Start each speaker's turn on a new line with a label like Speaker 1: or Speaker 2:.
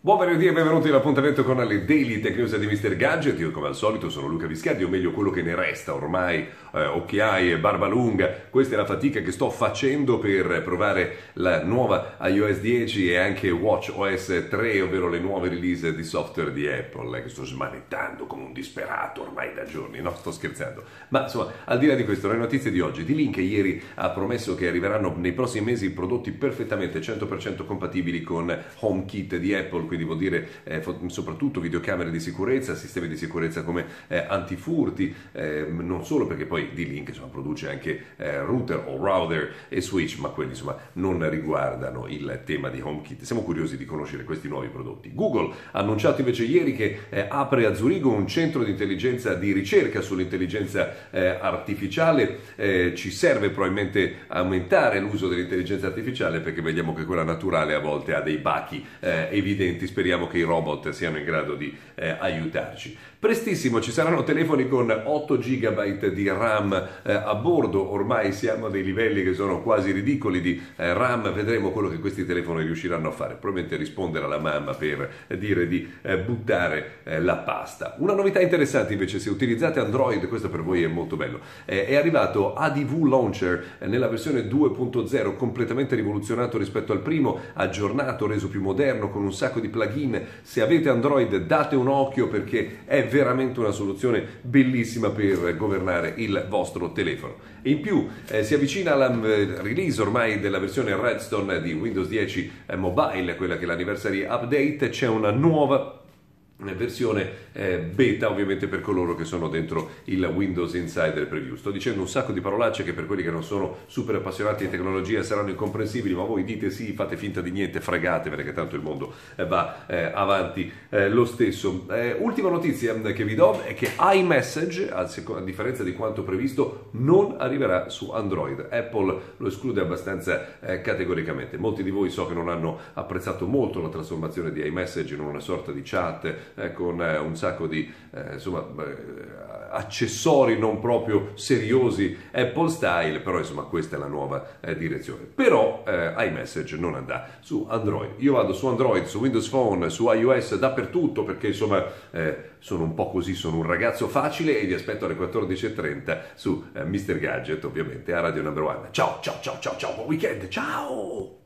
Speaker 1: Buon venerdì e benvenuti all'appuntamento con le Daily Tech News di Mr. Gadget. Io come al solito sono Luca Viscardi, o meglio quello che ne resta ormai, occhiaie e barba lunga. Questa è la fatica che sto facendo per provare la nuova iOS 10 e anche WatchOS 3, ovvero le nuove release di software di Apple, che sto smanettando come un disperato ormai da giorni. No, sto scherzando. Ma insomma, al di là di questo, le notizie di oggi. D-Link ieri ha promesso che arriveranno nei prossimi mesi prodotti perfettamente 100% compatibili con HomeKit di Apple, quindi vuol dire soprattutto videocamere di sicurezza, sistemi di sicurezza come antifurti, non solo perché poi D-Link produce anche router o router e switch, ma quelli insomma non riguardano il tema di HomeKit. Siamo curiosi di conoscere questi nuovi prodotti. Google ha annunciato invece ieri che apre a Zurigo un centro di intelligenza di ricerca sull'intelligenza artificiale. Ci serve probabilmente aumentare l'uso dell'intelligenza artificiale perché vediamo che quella naturale a volte ha dei bachi evidenti. Speriamo che i robot siano in grado di aiutarci. Prestissimo ci saranno telefoni con 8 GB di RAM a bordo, ormai siamo a dei livelli che sono quasi ridicoli di RAM, vedremo quello che questi telefoni riusciranno a fare, probabilmente rispondere alla mamma per dire di buttare la pasta. Una novità interessante invece, se utilizzate Android, questo per voi è molto bello, è arrivato ADV Launcher nella versione 2.0, completamente rivoluzionato rispetto al primo, aggiornato, reso più moderno, con un sacco di plugin. Se avete Android date un occhio perché è veramente una soluzione bellissima per governare il vostro telefono. E in più si avvicina alla release ormai della versione Redstone di Windows 10 Mobile, quella che è l'anniversary update. C'è una nuova versione beta ovviamente per coloro che sono dentro il Windows Insider Preview. Sto dicendo un sacco di parolacce che per quelli che non sono super appassionati di tecnologia saranno incomprensibili, ma voi dite sì, fate finta di niente, fregate perché tanto il mondo va avanti lo stesso. Ultima notizia che vi do è che iMessage, a differenza di quanto previsto, non arriverà su Android. Apple lo esclude abbastanza categoricamente. Molti di voi so che non hanno apprezzato molto la trasformazione di iMessage in una sorta di chat con un sacco di accessori non proprio seriosi Apple style, però insomma questa è la nuova direzione. Però iMessage non andrà su Android. Io vado su Android, su Windows Phone, su iOS, dappertutto, perché insomma sono un po' così, sono un ragazzo facile e vi aspetto alle 14:30 su Mr. Gadget, ovviamente a Radio Number One. Ciao, ciao, ciao, ciao, ciao, buon weekend, ciao!